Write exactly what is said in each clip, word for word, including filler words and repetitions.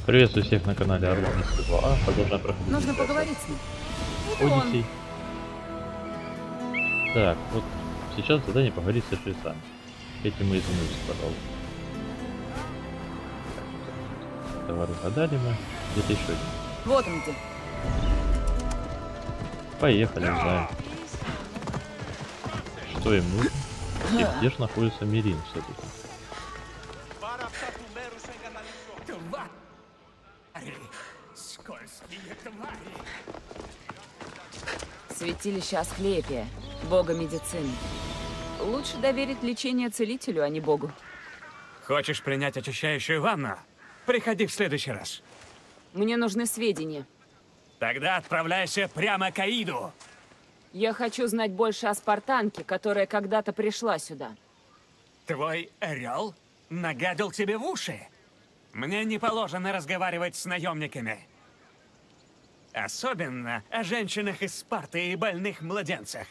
Приветствую всех на канале Орлан два. А, продолжаем проходить. Нужно поговорить с ним. Одиссей. Так, вот сейчас задание поговорить с жрецами. Этим мы и занялись, пожалуйста. Товар угадали мы. Где-то еще один. Вот он где. Поехали, узнаем. Что им нужно? И где же находится Мирин все-таки? Святилище Асклепия, бога медицины. Лучше доверить лечение целителю, а не богу. Хочешь принять очищающую ванну? Приходи в следующий раз. Мне нужны сведения. Тогда отправляйся прямо к Аиду. Я хочу знать больше о спартанке, которая когда-то пришла сюда. Твой орел нагадил тебе в уши? Мне не положено разговаривать с наемниками. Особенно о женщинах из Спарты и больных младенцах.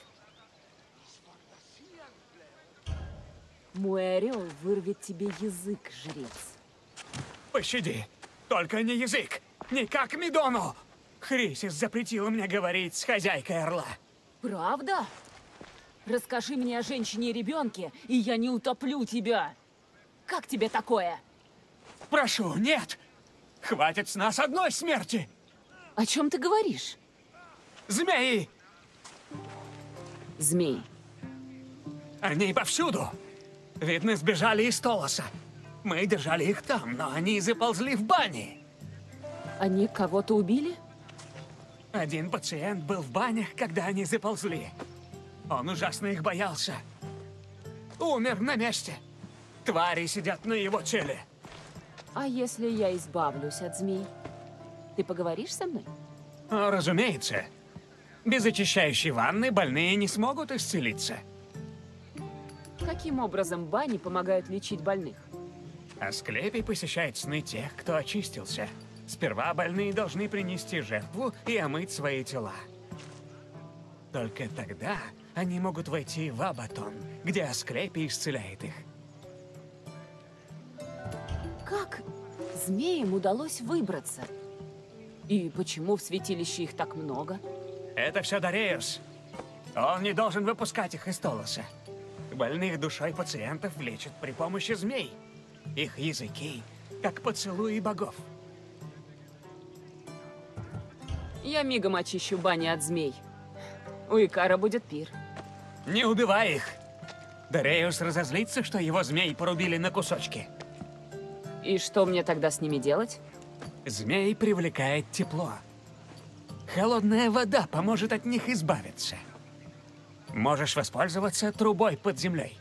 Мой орел вырвет тебе язык, жрец. Пощади, только не язык, не как Мидону. Хрисис запретила мне говорить с хозяйкой орла. Правда? Расскажи мне о женщине и ребенке, и я не утоплю тебя. Как тебе такое? Прошу, нет! Хватит с нас одной смерти! О чем ты говоришь? Змеи! Змей. Они повсюду. Видно, сбежали из Толоса. Мы держали их там, но они заползли в бане. Они кого-то убили? Один пациент был в банях, когда они заползли. Он ужасно их боялся. Умер на месте. Твари сидят на его теле. А если я избавлюсь от змей? Ты поговоришь со мной? О, разумеется. Без очищающей ванны больные не смогут исцелиться. Каким образом бани помогают лечить больных? Асклепий посещает сны тех, кто очистился. Сперва больные должны принести жертву и омыть свои тела. Только тогда они могут войти в Абатон, где Асклепий исцеляет их. Как змеям удалось выбраться? И почему в святилище их так много? Это все Дареус. Он не должен выпускать их из Толоса. Больных душой пациентов лечат при помощи змей. Их языки, как поцелуи богов. Я мигом очищу бани от змей. У Икара будет пир. Не убивай их. Дареус разозлится, что его змей порубили на кусочки. И что мне тогда с ними делать? Змей привлекает тепло. Холодная вода поможет от них избавиться. Можешь воспользоваться трубой под землей.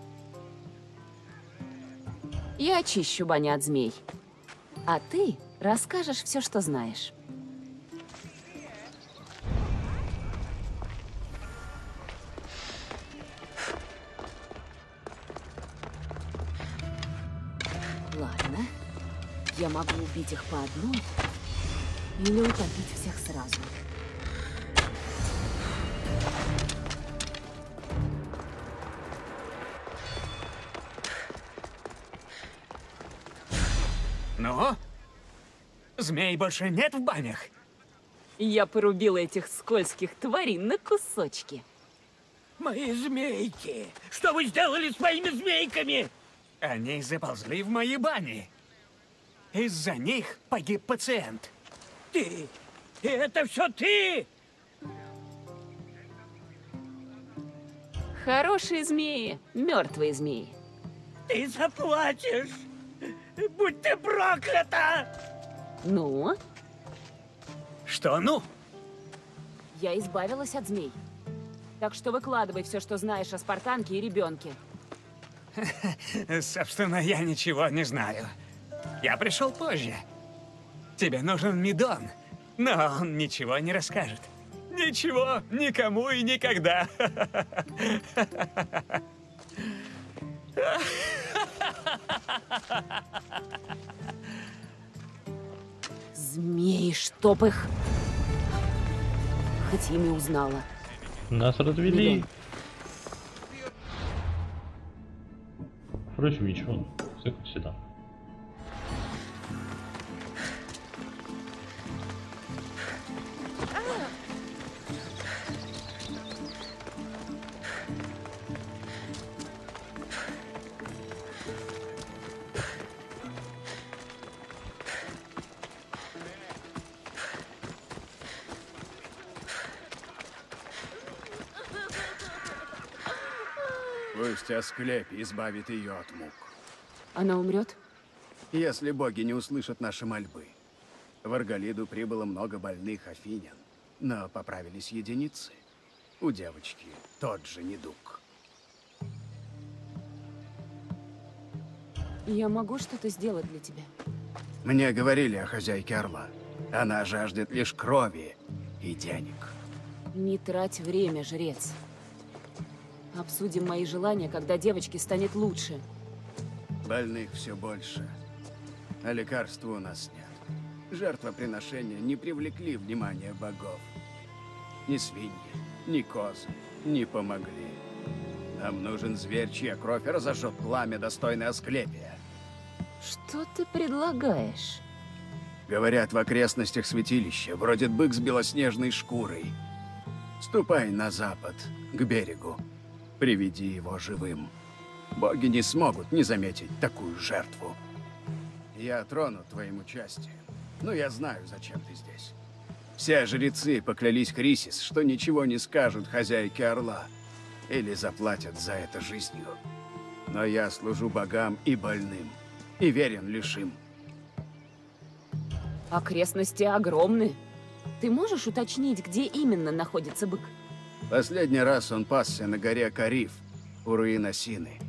Я очищу бани от змей. А ты расскажешь все, что знаешь. Ладно. Я могу убить их по одной или утопить всех сразу. Ну? Змей больше нет в банях? Я порубила этих скользких тварей на кусочки. Мои змейки! Что вы сделали с моими змейками? Они заползли в мои бани. Из-за них погиб пациент. Ты? Это все ты? Хорошие змеи, мертвые змеи. Ты заплатишь! Будь ты проклята! Ну? Что ну? Я избавилась от змей. Так что выкладывай все, что знаешь о спартанке и ребенке. Собственно, я ничего не знаю. Я пришел позже. Тебе нужен Мидон, но он ничего не расскажет. Ничего, никому и никогда. Змеи, чтоб их. Хоть имя узнала. Нас развели. Мидон. Впрочем, ничего. Все как всегда. Пусть Асклепий избавит ее от мук. Она умрет? Если боги не услышат наши мольбы. В Арголиду прибыло много больных афинян, но поправились единицы. У девочки тот же недуг. Я могу что-то сделать для тебя? Мне говорили о хозяйке Орла. Она жаждет лишь крови и денег. Не трать время, жрец. Обсудим мои желания, когда девочке станет лучше. Больных все больше, а лекарства у нас нет. Жертвоприношения не привлекли внимания богов. Ни свиньи, ни козы не помогли. Нам нужен зверь, чья кровь разожжет пламя, достойное Асклепия. Что ты предлагаешь? Говорят, в окрестностях святилища бродит бык с белоснежной шкурой. Ступай на запад, к берегу. Приведи его живым. Боги не смогут не заметить такую жертву. Я тронут твоим участием, но я знаю, зачем ты здесь. Все жрецы поклялись Хрисис, что ничего не скажут хозяйке Орла или заплатят за это жизнью. Но я служу богам и больным, и верен лишь им. Окрестности огромны. Ты можешь уточнить, где именно находится бык? Последний раз он пасся на горе Кариф, у руин Осины.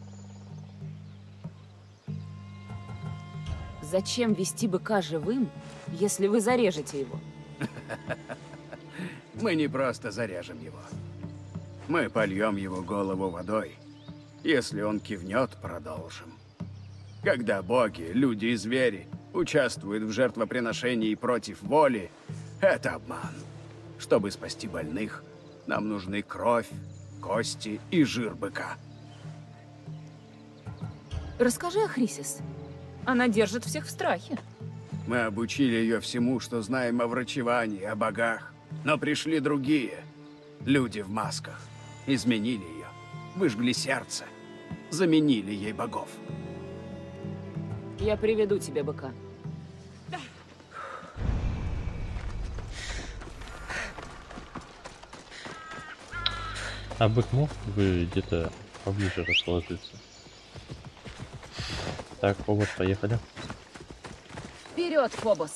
Зачем вести быка живым, если вы зарежете его? Мы не просто зарежем его. Мы польем его голову водой. Если он кивнет, продолжим. Когда боги, люди и звери участвуют в жертвоприношении против воли, это обман. Чтобы спасти больных, нам нужны кровь, кости и жир быка. Расскажи о Хрисис. Она держит всех в страхе. Мы обучили ее всему, что знаем о врачевании, о богах. Но пришли другие. Люди в масках. Изменили ее. Выжгли сердце. Заменили ей богов. Я приведу тебе быка. А бык мог бы где-то поближе расположиться? Так, Фобос, поехали. Вперед, Фобос!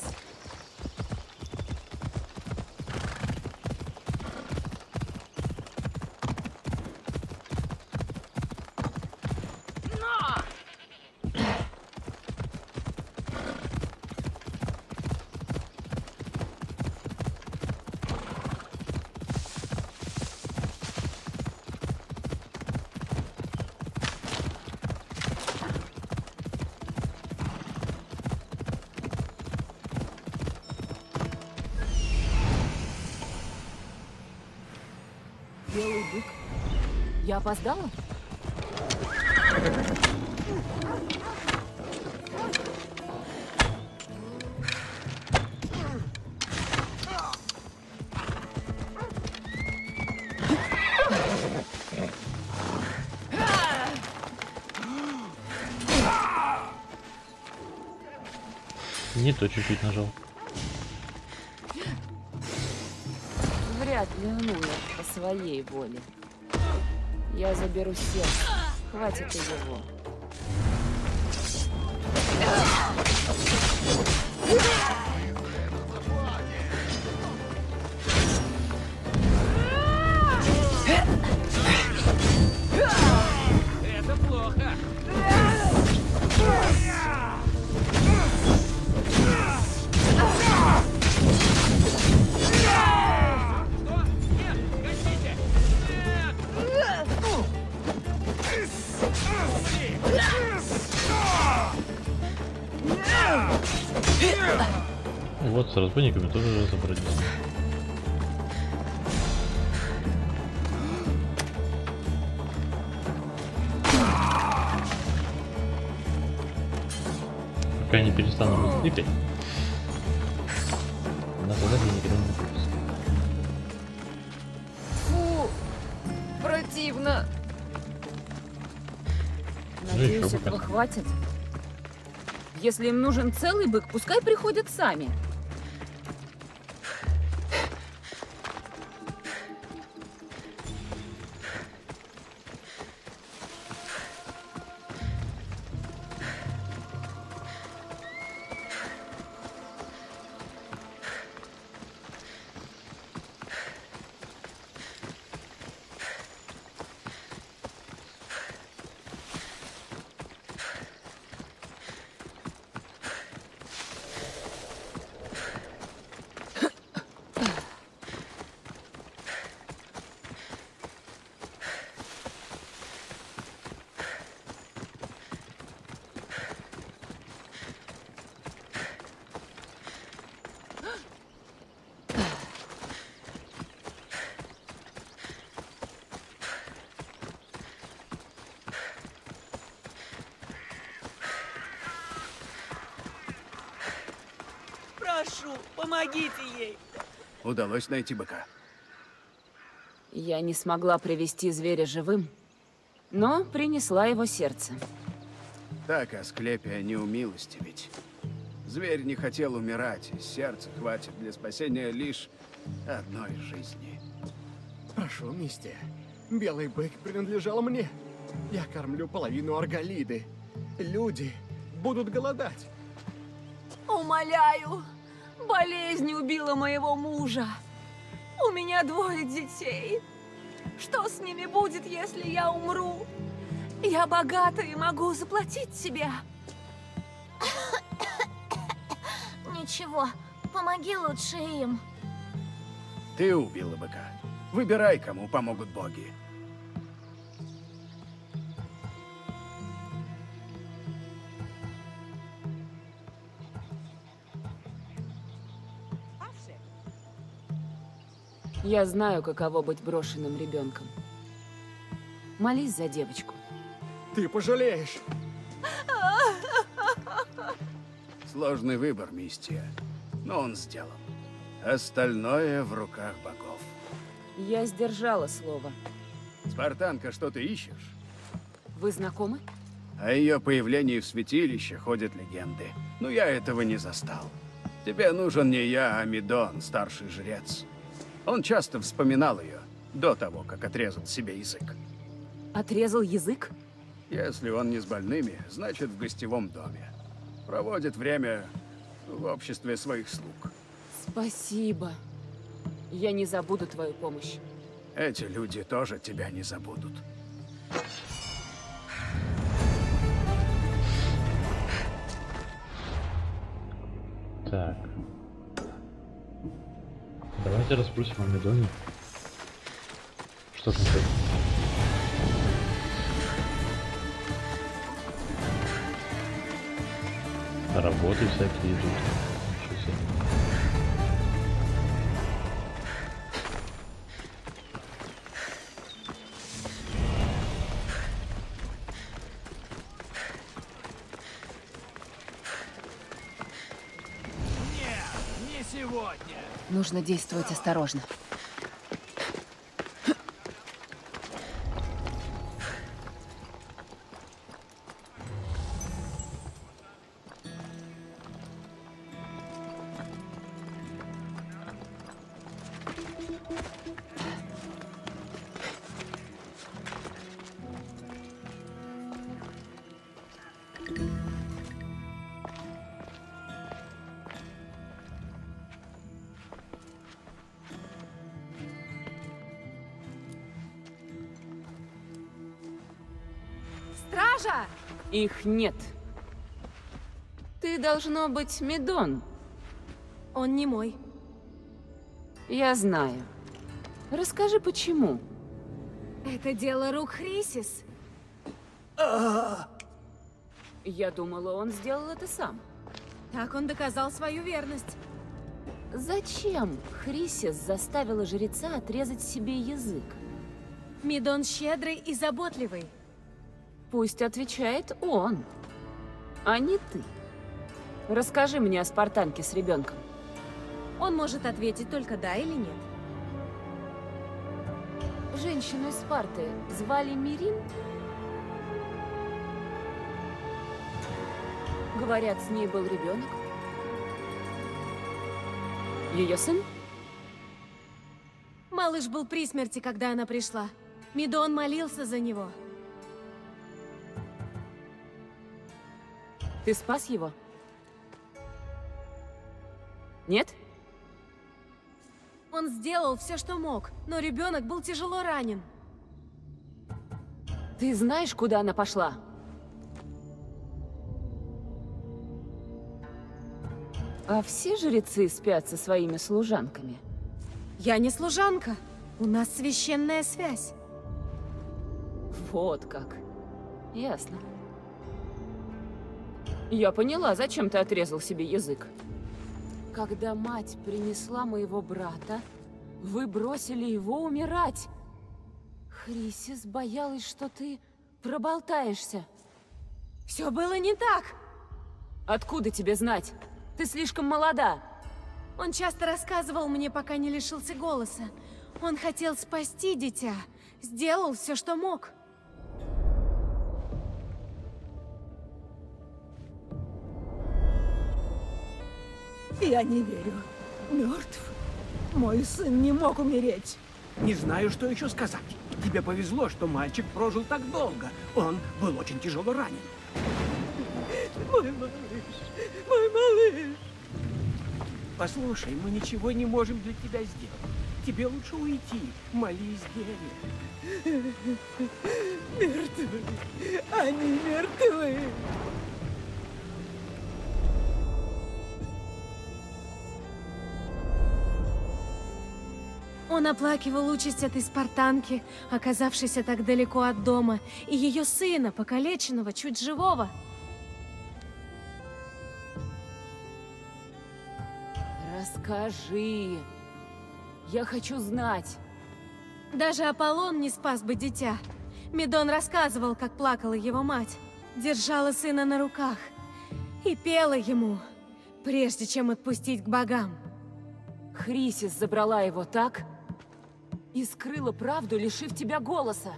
Белый бык. Я опоздала? Не то чуть-чуть нажал. Вряд ли он умер по своей воле. Я заберу сердце. Хватит и его. Это плохо. Вот, с разбойниками тоже разобрались. Пока я не перестану быть кликать, на задание никогда не напишется. Фу! Противно! Надеюсь, еще этого пока. хватит. Если им нужен целый бык, пускай приходят сами. прошу, помогите ей. Удалось найти быка? Я не смогла привести зверя живым, но принесла его сердце. Так Асклепия не умилостивить. Зверь не хотел умирать, и сердца хватит для спасения лишь одной жизни. Прошу, мистер. Белый бык принадлежал мне. Я кормлю половину Арголиды. Люди будут голодать. Умоляю, болезнь убила моего мужа. У меня двое детей. Что с ними будет, если я умру? Я богата и могу заплатить себе. Ничего, помоги лучше им. Ты убила быка. Выбирай, кому помогут боги. Я знаю, каково быть брошенным ребенком. Молись за девочку. Ты пожалеешь. Сложный выбор, мистия, но он сделан. Остальное в руках богов. Я сдержала слово. Спартанка, что ты ищешь? Вы знакомы? О ее появлении в святилище ходят легенды. Но я этого не застал. Тебе нужен не я, а Медон, старший жрец. Он часто вспоминал ее до того, как отрезал себе язык. Отрезал язык? Если он не с больными, значит в гостевом доме. Проводит время в обществе своих слуг. Спасибо. Я не забуду твою помощь. Эти люди тоже тебя не забудут. Так. Давайте расспросим о Медоне. Что там такое? Работы всякие идут. Ничего себе. Нужно действовать осторожно. Стража! Их нет. Ты должно быть Медон. Он не мой. Я знаю. Расскажи, почему. Это дело рук Хрисис. Я думала, он сделал это сам. Так он доказал свою верность. Зачем Хрисис заставила жреца отрезать себе язык? Медон щедрый и заботливый. Пусть отвечает он, а не ты. Расскажи мне о спартанке с ребенком. Он может ответить только да или нет. Женщину из Спарты звали Мирин? Говорят, с ней был ребенок. Ее сын? Малыш был при смерти, когда она пришла. Медон молился за него. Ты спас его? Нет? Он сделал все, что мог, но ребенок был тяжело ранен. Ты знаешь, куда она пошла? А все жрецы спят со своими служанками? Я не служанка. У нас священная связь. Вот как. Ясно. Я поняла, зачем ты отрезал себе язык. Когда мать принесла моего брата, вы бросили его умирать. Хрисис боялась, что ты проболтаешься. Все было не так. Откуда тебе знать? Ты слишком молода. Он часто рассказывал мне, пока не лишился голоса. Он хотел спасти дитя. Сделал все, что мог. Я не верю. Мертв. Мой сын не мог умереть. Не знаю, что еще сказать. Тебе повезло, что мальчик прожил так долго. Он был очень тяжело ранен. Мой малыш, мой малыш. Послушай, мы ничего не можем для тебя сделать. Тебе лучше уйти. Молись, Гере. Мертвы. Они мертвы. Он оплакивал участь этой спартанки, оказавшейся так далеко от дома, и ее сына, покалеченного, чуть живого. Расскажи. Я хочу знать. Даже Аполлон не спас бы дитя. Медон рассказывал, как плакала его мать. Держала сына на руках и пела ему, прежде чем отпустить к богам. Хрисис забрала его, так? И скрыла правду, лишив тебя голоса.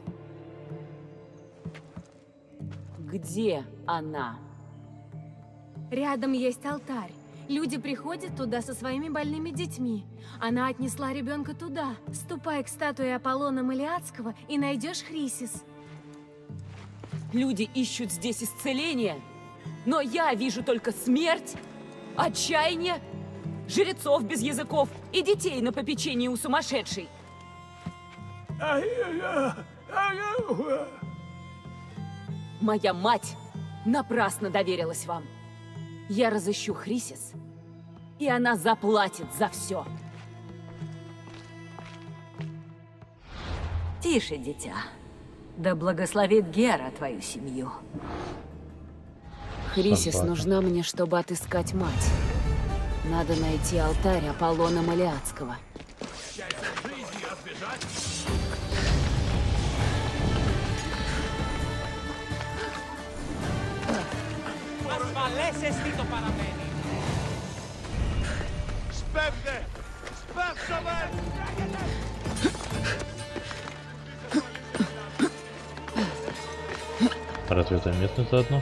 Где она? Рядом есть алтарь. Люди приходят туда со своими больными детьми. Она отнесла ребенка туда. Ступай к статуе Аполлона Малиадского и найдешь Хрисис. Люди ищут здесь исцеление, но я вижу только смерть, отчаяние, жрецов без языков и детей на попечении у сумасшедшей. Моя мать напрасно доверилась вам. Я разыщу Хрисис, и она заплатит за все. Тише, дитя. Да благословит Гера твою семью. Хрисис Собака. нужна мне, чтобы отыскать мать. Надо найти алтарь Аполлона Малиадского. Разве это местность заодно?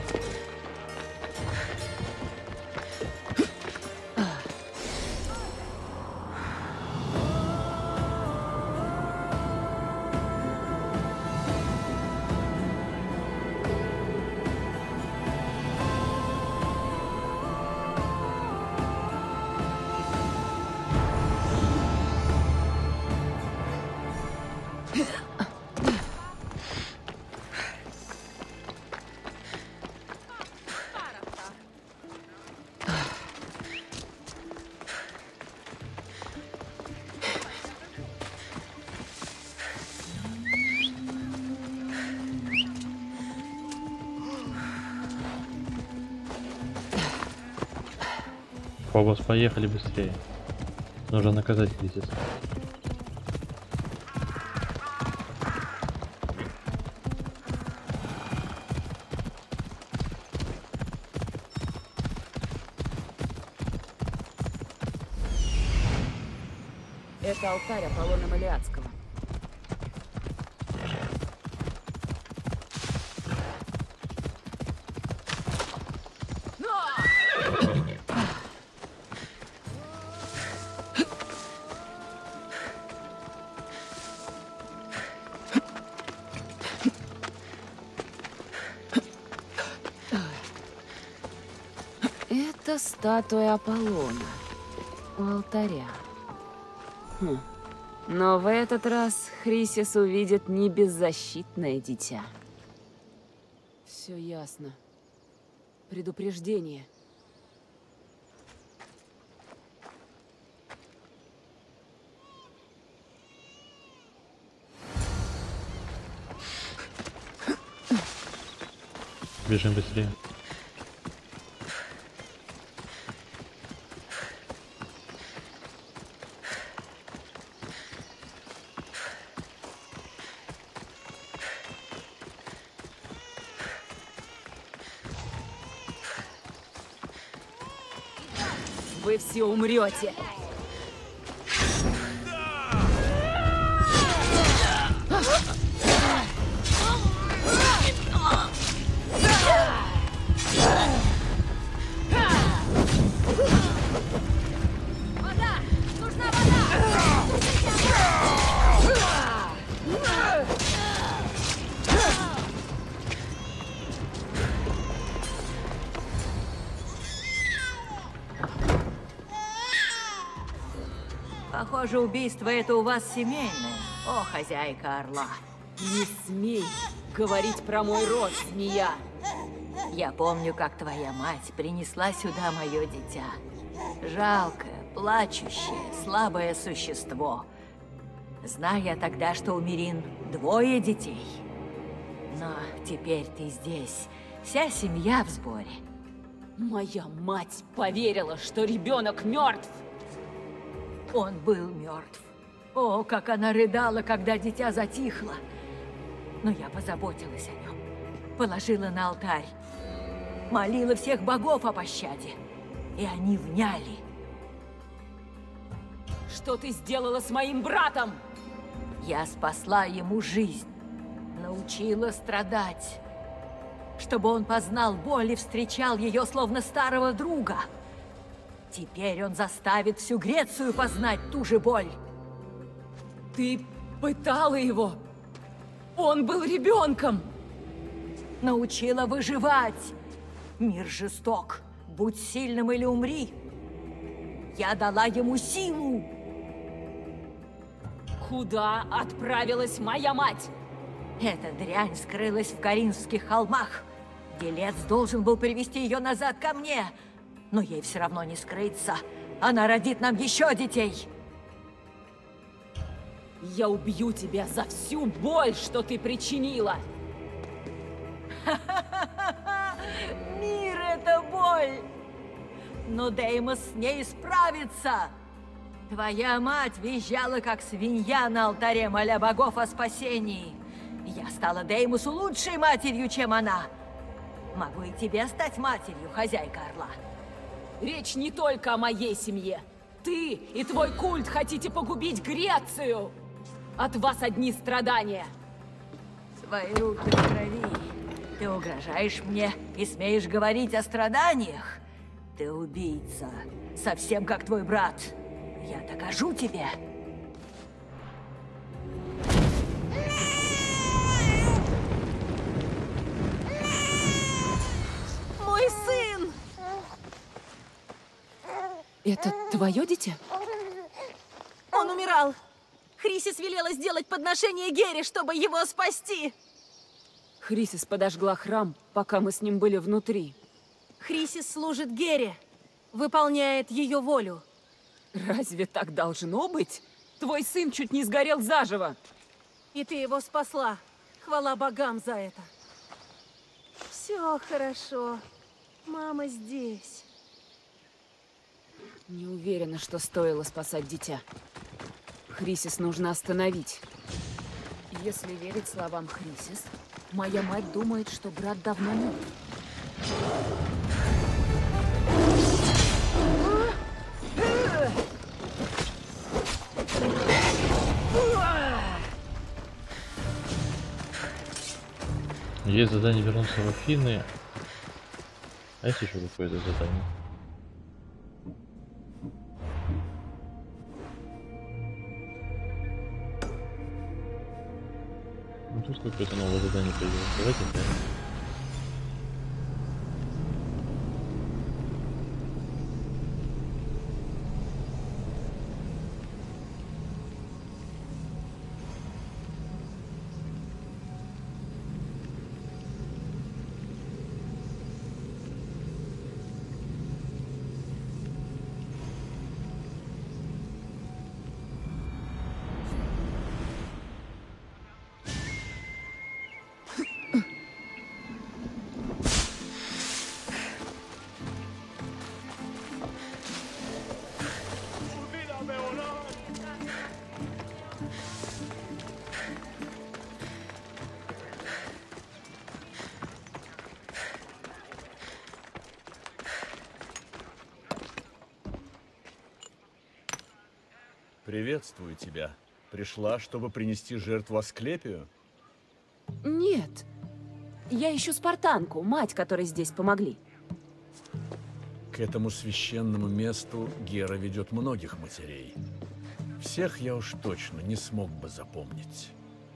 Фобос, поехали быстрее. Нужно наказать Хрисис. Это алтарь Аполлона Малиадского. Это статуя Аполлона у алтаря. Хм. Но в этот раз Хрисис увидит не беззащитное дитя. Все ясно. Предупреждение. Бежим быстрее. Вы все умрете. Вода! Нужна вода! Похоже, убийство это у вас семейное. О, хозяйка орла. Не смей говорить про мой род, змея. Я помню, как твоя мать принесла сюда мое дитя. Жалкое, плачущее, слабое существо. Зная тогда, что у Мирин двое детей. Но теперь ты здесь. Вся семья в сборе. Моя мать поверила, что ребенок мертв. Он был мертв. О, как она рыдала, когда дитя затихло. Но я позаботилась о нем. Положила на алтарь. Молила всех богов о пощаде. И они вняли. Что ты сделала с моим братом? Я спасла ему жизнь. Научила страдать. Чтобы он познал боль и встречал ее словно старого друга. Теперь он заставит всю Грецию познать ту же боль. Ты пытала его? Он был ребенком! Научила выживать. Мир жесток. Будь сильным или умри. Я дала ему силу. Куда отправилась моя мать? Эта дрянь скрылась в Каринских холмах. Делец должен был привести ее назад ко мне. Но ей все равно не скрыться. Она родит нам еще детей. Я убью тебя за всю боль, что ты причинила. Мир — это боль. Но Деймос с ней справится. Твоя мать визжала, как свинья на алтаре, моля богов о спасении. Я стала Деймосу лучшей матерью, чем она. Могу и тебе стать матерью, хозяйка орла. Речь не только о моей семье. Ты и твой культ хотите погубить Грецию. От вас одни страдания. Свои руки в крови. Ты угрожаешь мне и смеешь говорить о страданиях? Ты убийца. Совсем как твой брат. Я докажу тебе. Мой сын! Это твое дитя? Он умирал. Хрисис велела сделать подношение Гере, чтобы его спасти. Хрисис подожгла храм, пока мы с ним были внутри. Хрисис служит Гере, выполняет ее волю. Разве так должно быть? Твой сын чуть не сгорел заживо. И ты его спасла. Хвала богам за это. Все хорошо. Мама здесь. Не уверена, что стоило спасать дитя. Хрисис нужно остановить. Если верить словам Хрисис, моя мать думает, что брат давно мертв. Есть задание вернуться в Афины. А есть еще какое-то задание? Ну тут какое-то новое задание появилось. Давайте глянем. Приветствую тебя. Пришла, чтобы принести жертву Асклепию? Нет. Я ищу спартанку, мать, которой здесь помогли. К этому священному месту Гера ведет многих матерей. Всех я уж точно не смог бы запомнить.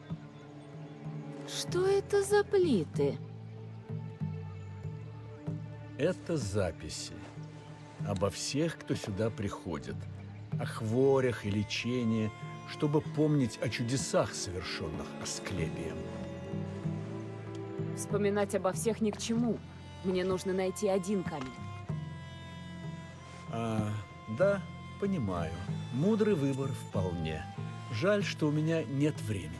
Что это за плиты? Это записи обо всех, кто сюда приходит, о хворях и лечении, чтобы помнить о чудесах, совершенных Асклепием. Вспоминать обо всех ни к чему. Мне нужно найти один камень. А, да, понимаю. Мудрый выбор вполне. Жаль, что у меня нет времени.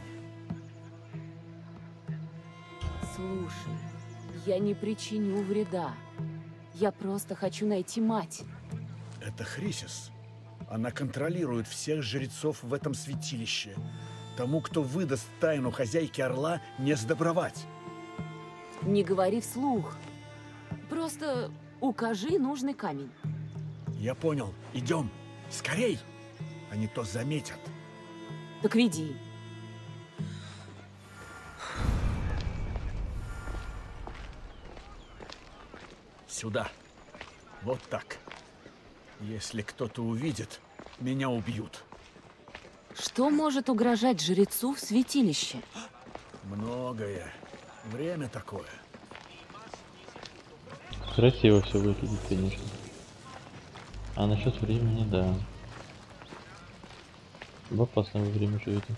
Слушай, я не причиню вреда. Я просто хочу найти мать. Это Хрисис. Она контролирует всех жрецов в этом святилище. Тому, кто выдаст тайну хозяйки Орла, не сдобровать. Не говори вслух. Просто укажи нужный камень. Я понял. Идем. Скорей! А не то заметят. Так веди. Сюда. Вот так. Если кто-то увидит, меня убьют. Что может угрожать жрецу в святилище? Многое. Время такое. Красиво все выглядит, конечно. А насчет времени, да. В опасное время живете.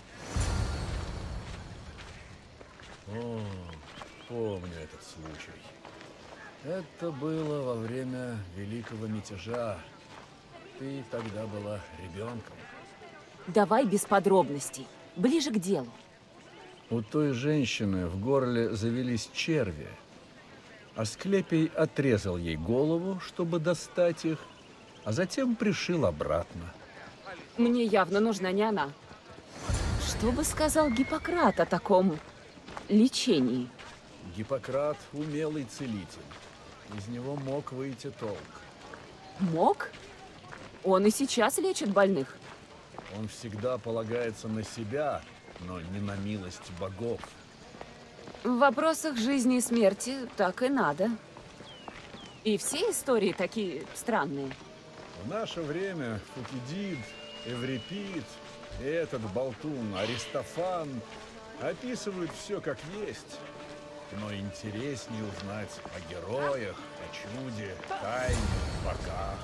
О, помню этот случай. Это было во время Великого Мятежа. Ты тогда была ребенком. Давай без подробностей. Ближе к делу. У той женщины в горле завелись черви. Асклепий отрезал ей голову, чтобы достать их, а затем пришил обратно. Мне явно нужна не она. Что бы сказал Гиппократ о таком лечении? Гиппократ – умелый целитель. Из него мог выйти толк. Мог? Он и сейчас лечит больных. Он всегда полагается на себя, но не на милость богов. В вопросах жизни и смерти так и надо. И все истории такие странные. В наше время Фукидид, Эврипид и этот болтун Аристофан описывают все как есть. Но интереснее узнать о героях, о чуде, тайне, богах.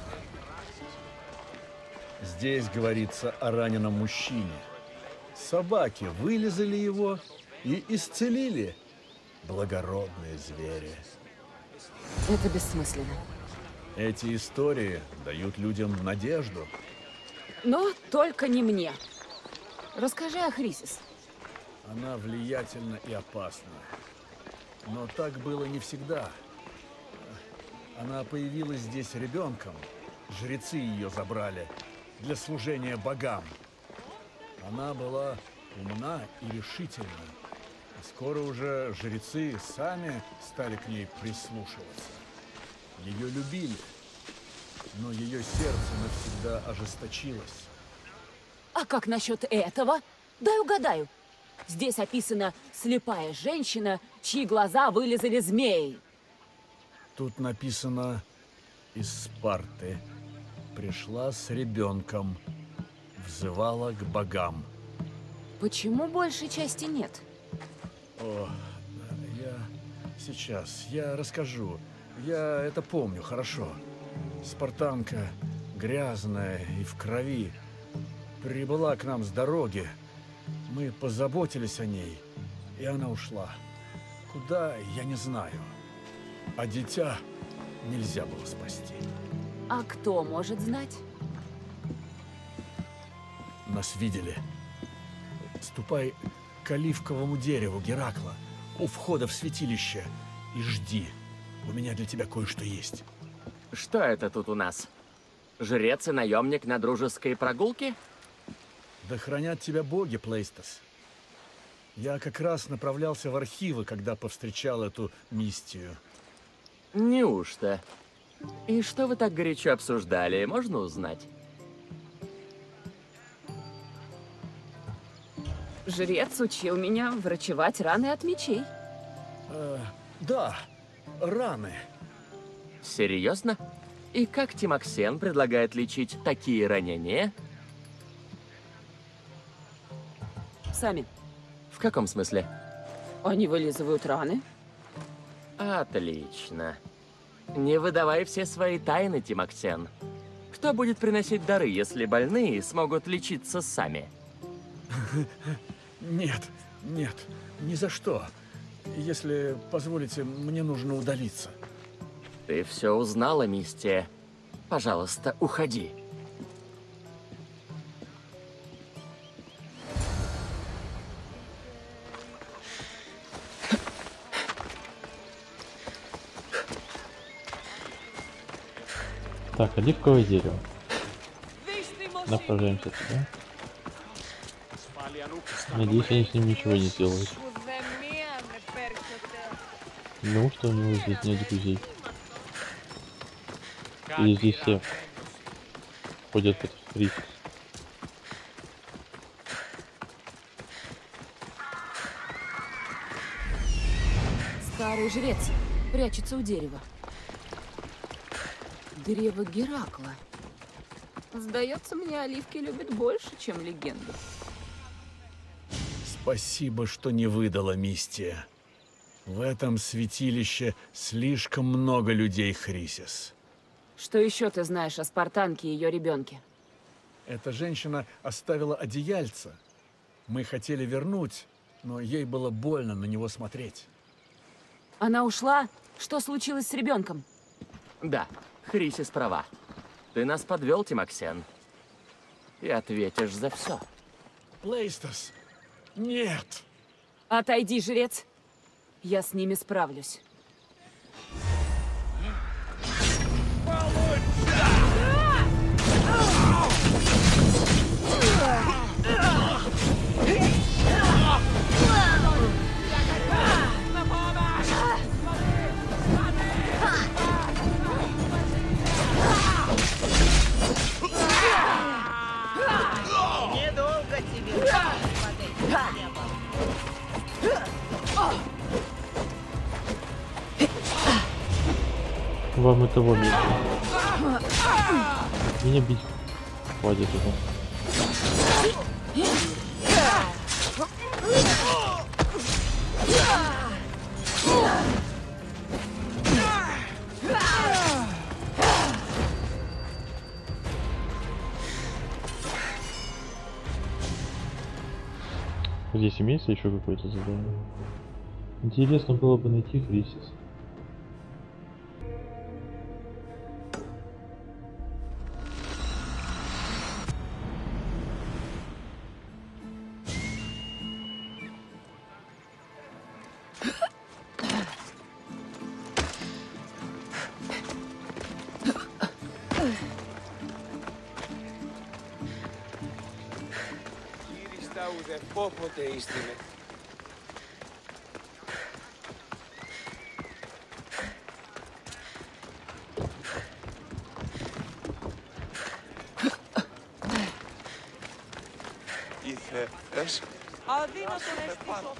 Здесь говорится о раненом мужчине. Собаки вылезали его и исцелили. Благородные звери. Это бессмысленно. Эти истории дают людям надежду. Но только не мне. Расскажи о Хрисис. Она влиятельна и опасна. Но так было не всегда. Она появилась здесь ребенком. Жрецы ее забрали для служения богам. Она была умна и решительна. И скоро уже жрецы сами стали к ней прислушиваться. Ее любили, но ее сердце навсегда ожесточилось. А как насчет этого? Дай угадаю. Здесь описана слепая женщина, чьи глаза вылезали змеи. Тут написано: из Спарты пришла с ребенком, взывала к богам. Почему большей части нет? О, я сейчас, я расскажу. Я это помню хорошо. Спартанка, грязная и в крови, прибыла к нам с дороги. Мы позаботились о ней, и она ушла. Куда, я не знаю. А дитя нельзя было спасти. А кто может знать? Нас видели. Ступай к оливковому дереву Геракла у входа в святилище и жди. У меня для тебя кое-что есть. Что это тут у нас? Жрец и наемник на дружеской прогулке? Да хранят тебя боги, Плейстас. Я как раз направлялся в архивы, когда повстречал эту мистию. Неужто? И что вы так горячо обсуждали, можно узнать? Жрец учил меня врачевать раны от мечей. Э, да, раны. Серьезно? И как Тимоксен предлагает лечить такие ранения? Сами. В каком смысле? Они вылизывают раны. Отлично. Не выдавай все свои тайны, Тимоксен. Кто будет приносить дары, если больные смогут лечиться сами? Нет, нет, ни за что. Если позволите, мне нужно удалиться. Ты все узнала, Мистия. Пожалуйста, уходи. Так, оливковое дерево. Направляемся туда. Надеюсь, они с ним ничего не делают. Ну, что у него здесь нет друзей? Или здесь все ходят под Хрисис? Старый жрец прячется у дерева. Древо Геракла. Сдается мне, оливки любят больше, чем легенду. Спасибо, что не выдала, Мистия. В этом святилище слишком много людей, Хрисис. Что еще ты знаешь о Спартанке и ее ребенке? Эта женщина оставила одеяльце. Мы хотели вернуть, но ей было больно на него смотреть. Она ушла? Что случилось с ребенком? Да, Хрисис права. Ты нас подвел, Тимоксен. И ответишь за все. Плейстос, нет! Отойди, жрец. Я с ними справлюсь. Недолго тебе смотреть не было. Вам и того меньше. Меня бить хватит его. Здесь имеется еще какое-то задание? Интересно было бы найти Хрисис. Πόποτε είστηνε. Ήθελες. Αδύνατο να αισθήσω.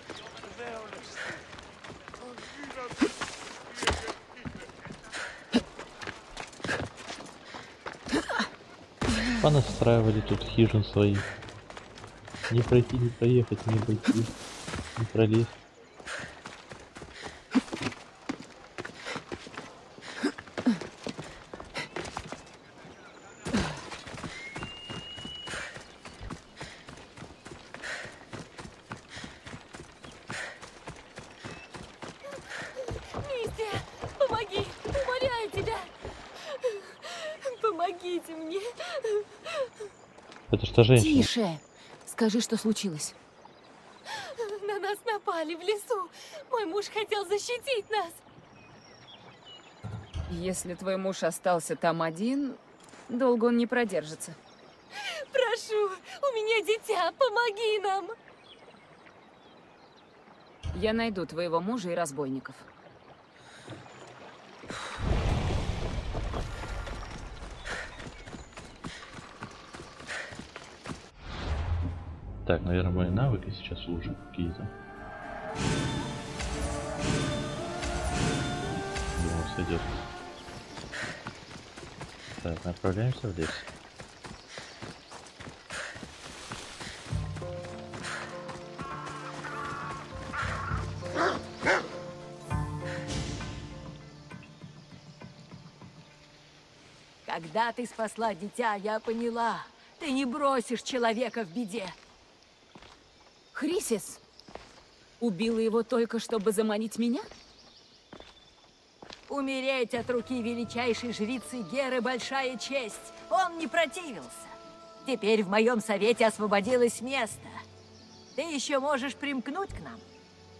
Понастраивали тут хижин своих. Не пройти, не проехать, не обойти, не пролезть. Мистия, помоги! Умоляю тебя! Помогите мне! Это что, женщина? Тише! Скажи, что случилось. На нас напали в лесу. Мой муж хотел защитить нас. Если твой муж остался там один, долго он не продержится. Прошу, у меня дитя, помоги нам. Я найду твоего мужа и разбойников. Так, наверное, мои навыки сейчас лучше какие-то. Думаю, сойдет. Так, направляемся в лес. Когда ты спасла дитя, я поняла. Ты не бросишь человека в беде. Хрисис! Убила его только, чтобы заманить меня? Умереть от руки величайшей жрицы Геры — большая честь. Он не противился. Теперь в моем совете освободилось место. Ты еще можешь примкнуть к нам.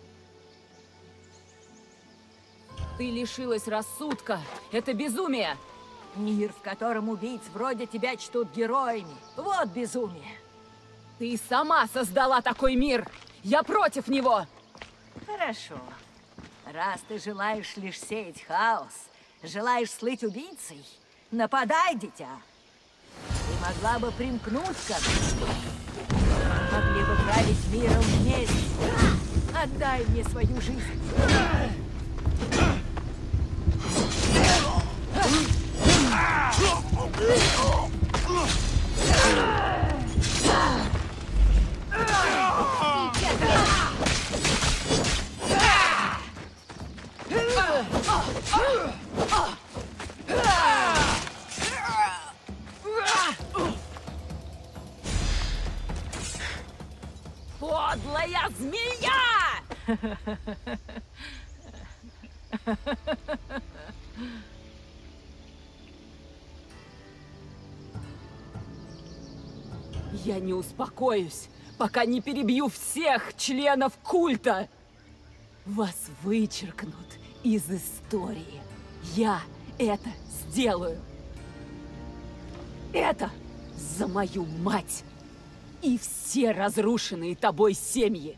Ты лишилась рассудка. Это безумие. Мир, в котором убийц вроде тебя чтут героями. Вот безумие. Ты сама создала такой мир. Я против него. Хорошо. Раз ты желаешь лишь сеять хаос, желаешь слыть убийцей, нападай, дитя. Ты могла бы примкнуть ко мне. Могли бы править миром вместе. Отдай мне свою жизнь. Подлая змея! Я не успокоюсь, пока не перебью всех членов культа. Вас вычеркнут из истории. Я это сделаю. Это за мою мать и все разрушенные тобой семьи.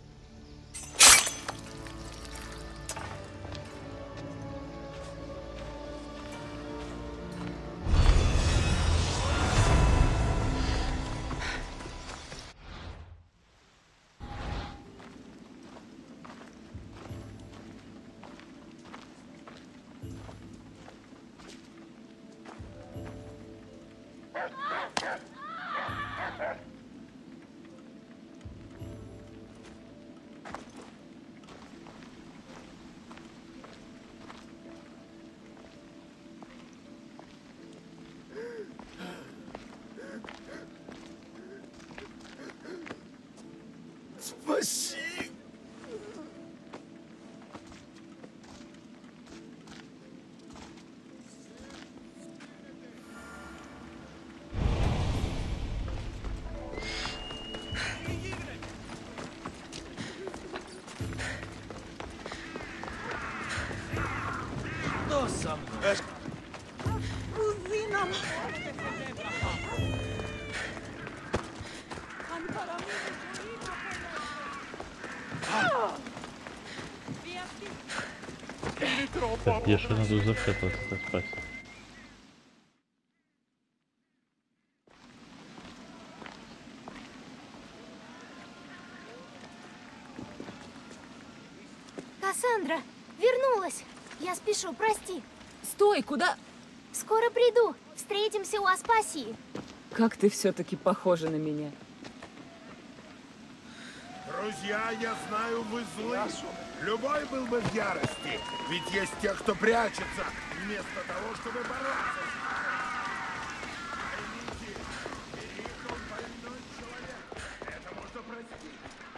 Спаси! Что со мной? Кузина! Так, я что надо запрятаться, так спать. Кассандра, вернулась. Я спешу, прости. Стой, куда? Скоро приду. Встретимся у Аспасии. Как ты все-таки похожа на меня. Друзья, я знаю, вы злы. Любой был бы в ярости. Ведь есть те, кто прячется, вместо того, чтобы бороться. Поймите, Перикл больной человек. Это можно простить.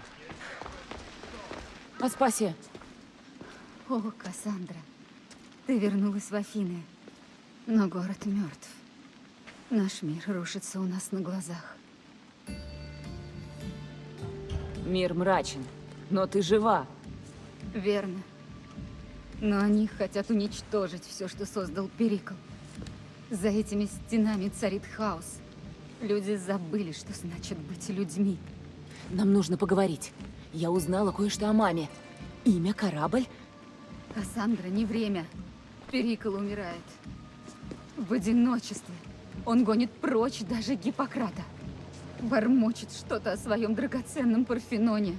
Аспасия. О, Кассандра, ты вернулась в Афины, но город мертв. Наш мир рушится у нас на глазах. Мир мрачен, но ты жива. Верно. Но они хотят уничтожить все, что создал Перикл. За этими стенами царит хаос. Люди забыли, что значит быть людьми. Нам нужно поговорить. Я узнала кое-что о маме. Имя, корабль? Кассандра, не время. Перикл умирает. В одиночестве. Он гонит прочь даже Гиппократа. Бормочет что-то о своем драгоценном Парфеноне.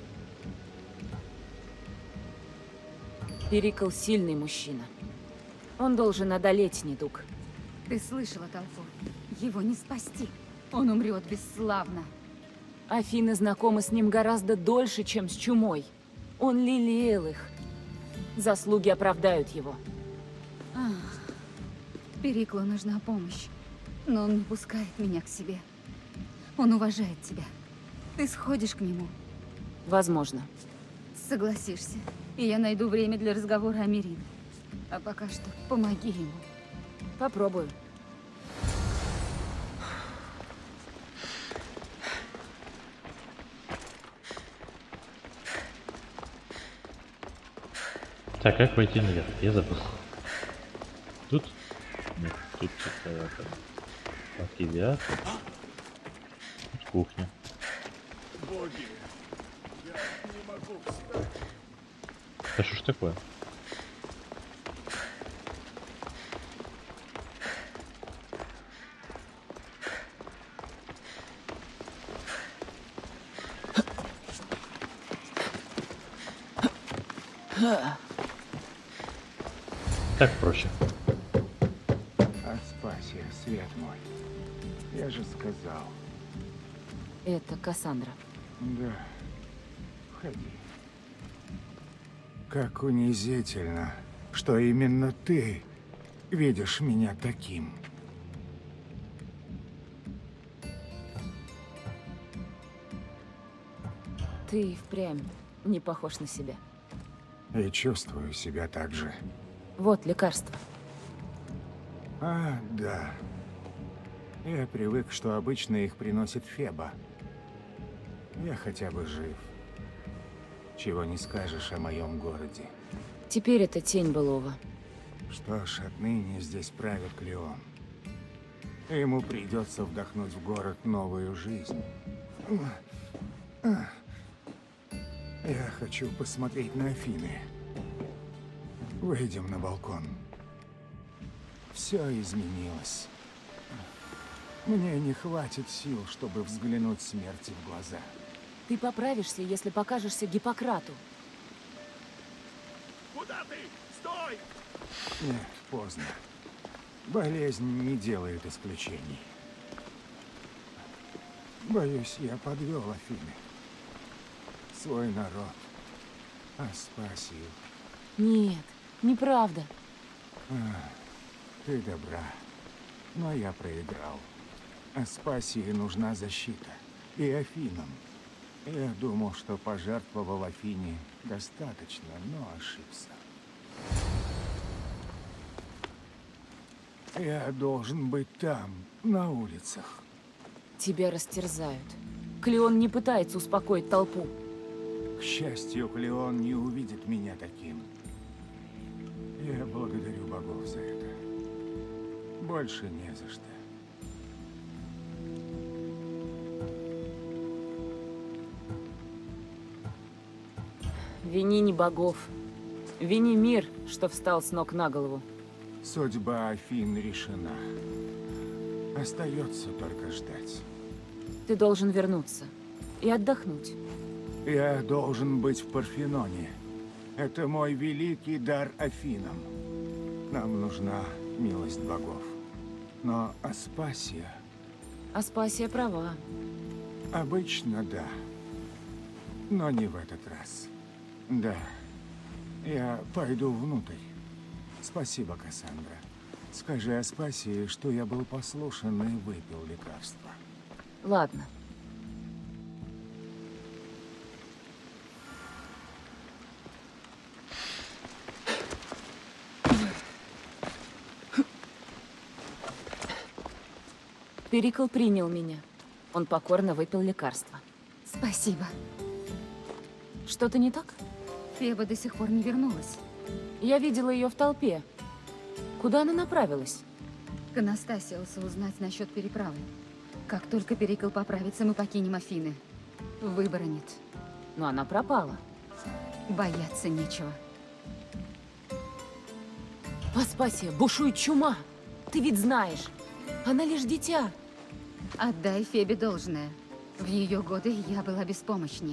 Перикл сильный мужчина. Он должен одолеть недуг. Ты слышала толпу? Его не спасти. Он умрет бесславно. Афины знакомы с ним гораздо дольше, чем с чумой. Он лелеял их. Заслуги оправдают его. Ах, Периклу нужна помощь, но он не пускает меня к себе. Он уважает тебя. Ты сходишь к нему. Возможно. Согласишься, и я найду время для разговора о Мирин. А пока что помоги ему. Попробую. Так, как пойти наверх? Я забыл. Тут? Нет, тут какая-то архивиатор. Тут кухня. Боги, я не могу встать. Да что ж такое? Так проще. Аспасия, свет мой. Я же сказал. Это Кассандра. Да. Входи. Как унизительно, что именно ты видишь меня таким. Ты впрямь не похож на себя. И чувствую себя так же. Вот лекарство. А, да. Я привык, что обычно их приносит Феба. Я хотя бы жив. Чего не скажешь о моем городе. Теперь это тень былого. Что ж, отныне здесь правит Клеон. Ему придется вдохнуть в город новую жизнь. Я хочу посмотреть на Афины. Выйдем на балкон. Все изменилось. Мне не хватит сил, чтобы взглянуть смерти в глаза. Ты поправишься, если покажешься Гиппократу. Куда ты? Стой! Нет, поздно. Болезнь не делает исключений. Боюсь, я подвел Афины. Свой народ. Аспасию. Нет, неправда. А, ты добра. Но я проиграл. Аспасии нужна защита. И Афинам. Я думал, что пожертвовал Афине достаточно, но ошибся. Я должен быть там, на улицах. Тебя растерзают. Клеон не пытается успокоить толпу. К счастью, Клеон не увидит меня таким. Я благодарю богов за это. Больше не за что. Вини не богов. Вини мир, что встал с ног на голову. Судьба Афин решена. Остается только ждать. Ты должен вернуться и отдохнуть. Я должен быть в Парфеноне. Это мой великий дар Афинам. Нам нужна милость богов. Но Аспасия... Аспасия права. Обычно да. Но не в этот раз. Да. Я пойду внутрь. Спасибо, Кассандра. Скажи Аспасии, что я был послушен и выпил лекарство. Ладно. Перикл принял меня. Он покорно выпил лекарство. Спасибо. Что-то не так? Феба до сих пор не вернулась. Я видела ее в толпе. Куда она направилась? К Анастасиусу узнать насчет переправы. Как только Перикл поправится, мы покинем Афины. Выбора нет. Но она пропала. Бояться нечего. Аспасия, бушует чума. Ты ведь знаешь. Она лишь дитя. Отдай Фебе должное. В ее годы я была беспомощнее.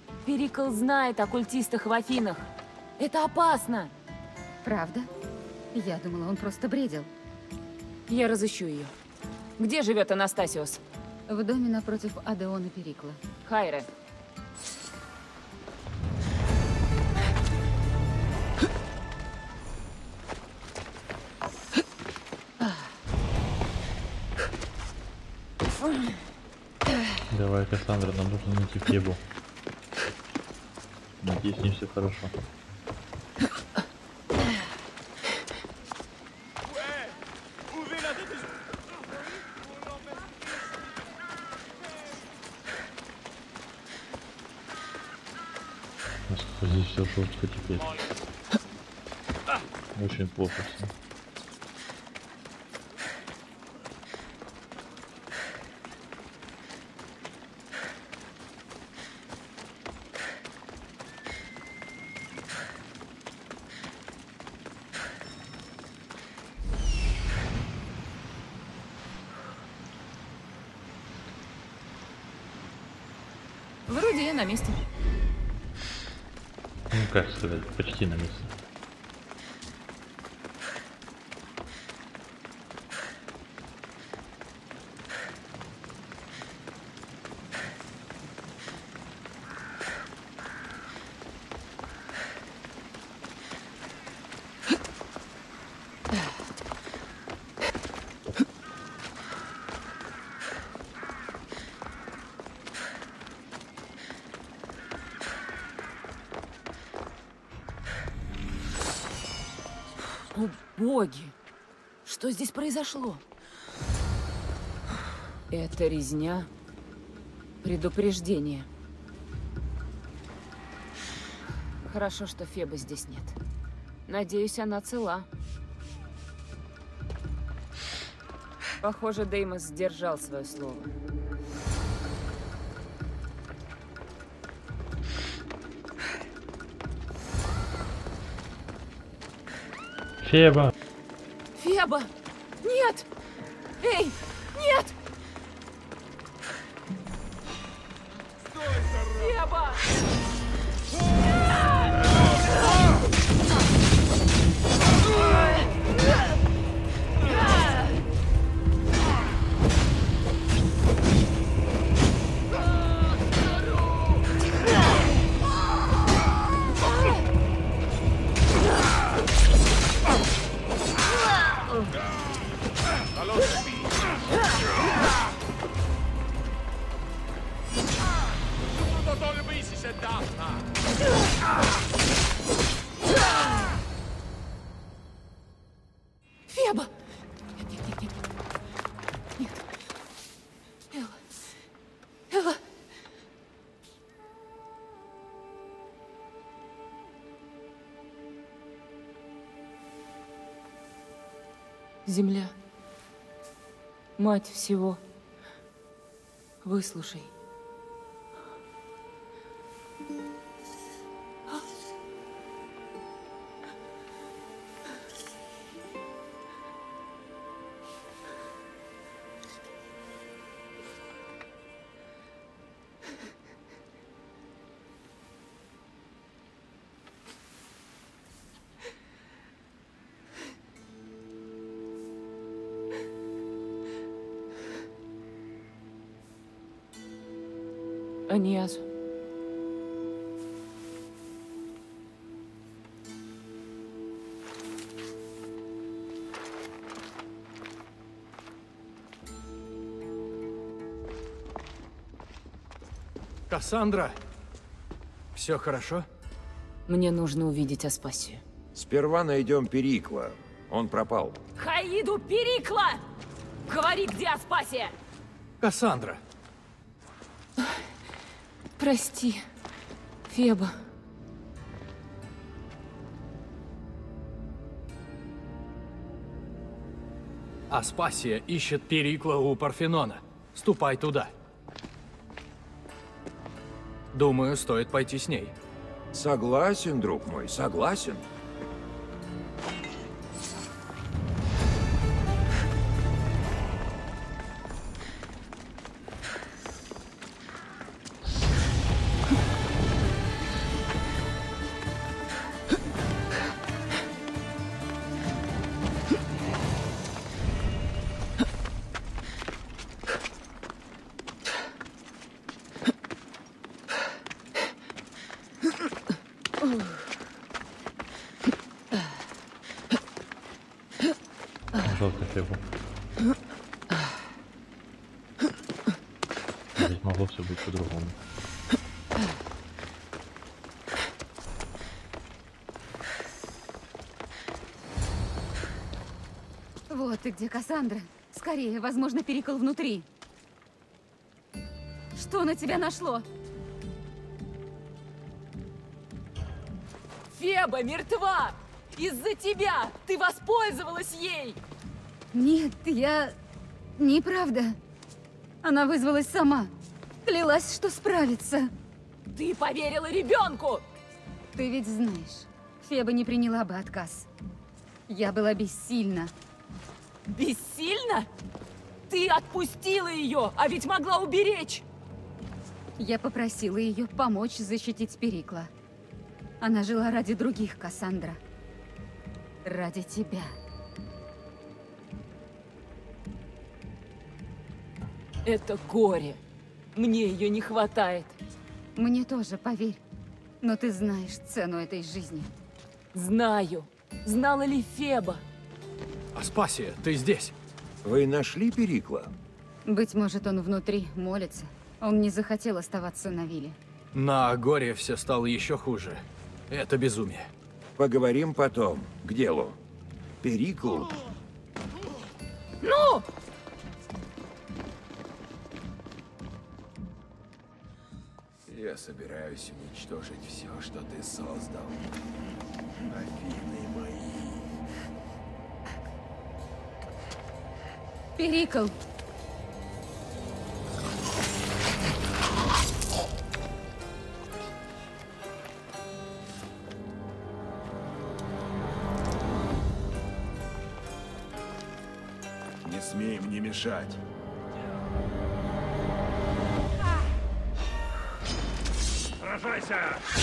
Перикл знает о культистах в Афинах. Это опасно. Правда? Я думала, он просто бредил. Я разыщу ее. Где живет Анастасиос? В доме напротив Адеона Перикла. Хайре. Давай, Кассандра, нам нужно найти Фебу. Надеюсь, с ней все хорошо. Насколько здесь все жестко теперь. Очень плохо все. Вроде я на месте. Ну как сказать, почти на месте. О, боги! Что здесь произошло? Это резня. Предупреждение. Хорошо, что Фебы здесь нет. Надеюсь, она цела. Похоже, Деймос сдержал свое слово. Феба! Феба! Нет! Эй! Нет! Феба! Феба! Нет, нет, нет, нет. Нет. Элла. Элла. Земля. Мать всего. Выслушай. Аниазу. Кассандра, все хорошо? Мне нужно увидеть Аспасию. Сперва найдем Перикла. Он пропал. Хаиду Перикла! Говори, где Аспасия! Кассандра! Прости, Феба. Аспасия ищет Перикла у Парфенона. Ступай туда. Думаю, стоит пойти с ней. Согласен, друг мой, согласен. жалко Фебу. Ведь могло все быть по-другому. Вот ты где, Кассандра. Скорее, возможно, Перикл внутри. Что на тебя нашло? Феба мертва! Из-за тебя! Ты воспользовалась ей! Нет, я... Неправда. Она вызвалась сама. Клялась, что справится. Ты поверила ребенку! Ты ведь знаешь, Феба не приняла бы отказ. Я была бессильна. Бессильна? Ты отпустила ее, а ведь могла уберечь! Я попросила ее помочь защитить Перикла. Она жила ради других, Кассандра. Ради тебя. Это горе. Мне ее не хватает. Мне тоже, поверь. Но ты знаешь цену этой жизни. Знаю. Знала ли Феба? Аспасия, ты здесь? Вы нашли Перикла? Быть может, он внутри молится. Он не захотел оставаться на вилле. На горе все стало еще хуже. Это безумие. Поговорим потом. К делу. Перикл... Ну! Я собираюсь уничтожить все, что ты создал. Афины мои. Перикл! Не смей мне мешать. Сражайся!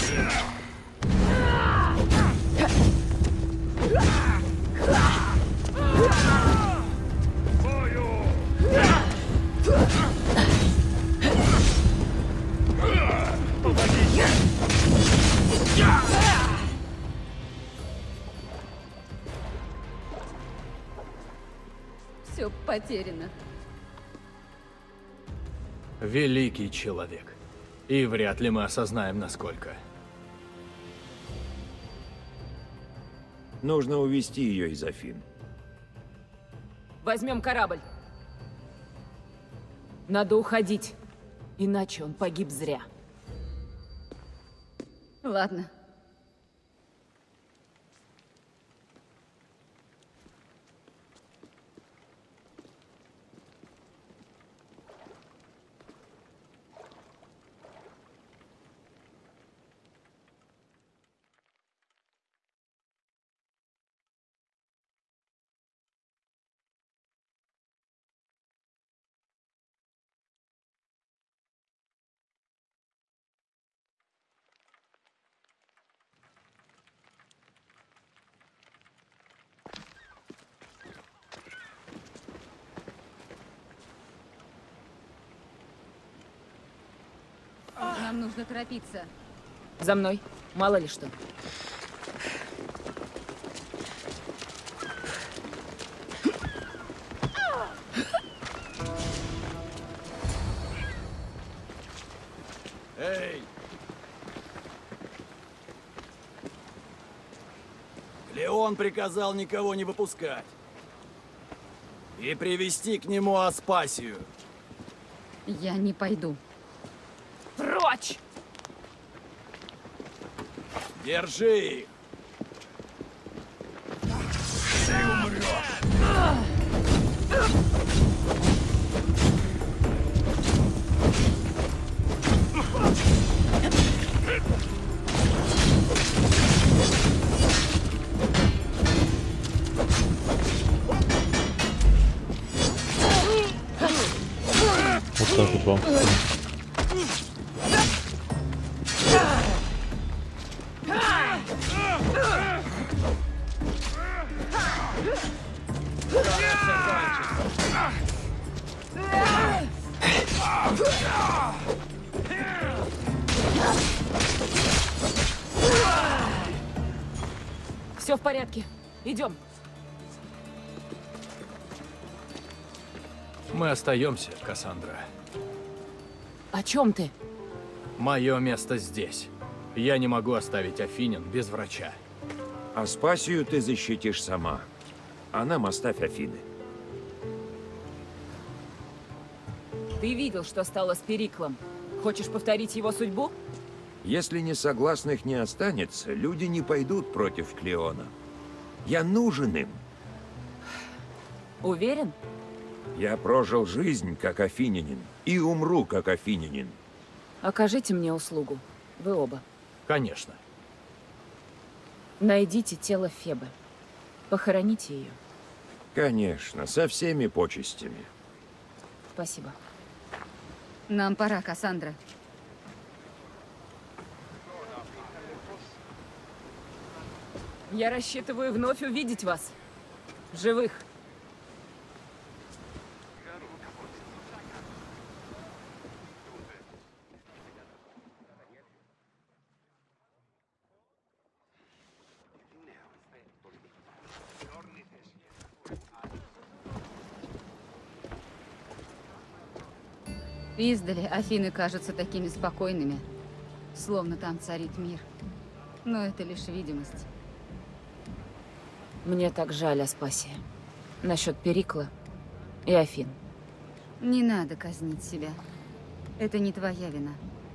Все потеряно. Великий человек. И вряд ли мы осознаем, насколько. Нужно увести ее из Афин. Возьмем корабль. Надо уходить, иначе он погиб зря. Ладно. Нам нужно торопиться. За мной. Мало ли что. Эй! Леон приказал никого не выпускать. И привести к нему Аспасию. Я не пойду. Прочь! Держи их! Ты умрешь! Вот так вот вам. Все в порядке. Идем. Мы остаемся, Кассандра. О чем ты? Мое место здесь. Я не могу оставить Афинин без врача. Аспасию ты защитишь сама. А нам оставь Афины. Ты видел, что стало с Периклом. Хочешь повторить его судьбу? Если несогласных не останется, люди не пойдут против Клеона. Я нужен им. Уверен? Я прожил жизнь как афинянин и умру как афинянин. Окажите мне услугу. Вы оба. Конечно. Найдите тело Фебы. Похороните ее. Конечно, со всеми почестями. Спасибо. Нам пора, Кассандра. Я рассчитываю вновь увидеть вас. Живых. Издали Афины кажутся такими спокойными, словно там царит мир. Но это лишь видимость. Мне так жаль Аспасия. Насчет Перикла и Афин. Не надо казнить себя. Это не твоя вина.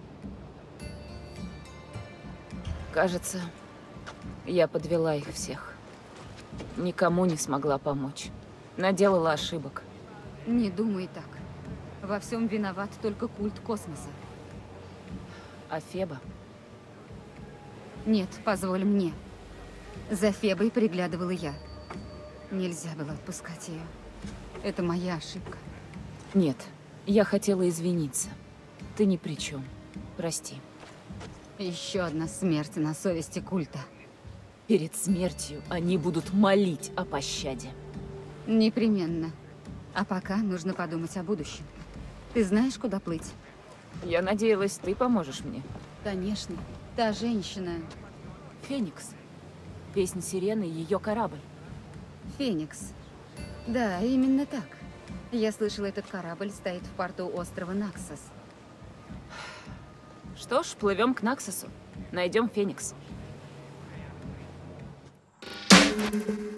Кажется, я подвела их всех. Никому не смогла помочь. Наделала ошибок. Не думай так. Во всем виноват только культ космоса. А Феба? Нет, позволь мне. За Фебой приглядывала я. Нельзя было отпускать ее. Это моя ошибка. Нет, я хотела извиниться. Ты ни при чем. Прости. Еще одна смерть на совести культа. Перед смертью они будут молить о пощаде. Непременно. А пока нужно подумать о будущем. Ты знаешь, куда плыть? Я надеялась, ты поможешь мне. Конечно. Та женщина... Феникс. Песнь сирены — ее корабль. Феникс. Да, именно так. Я слышала, этот корабль стоит в порту острова Наксос. Что ж, плывем к Наксосу. Найдем Феникс. Thank you.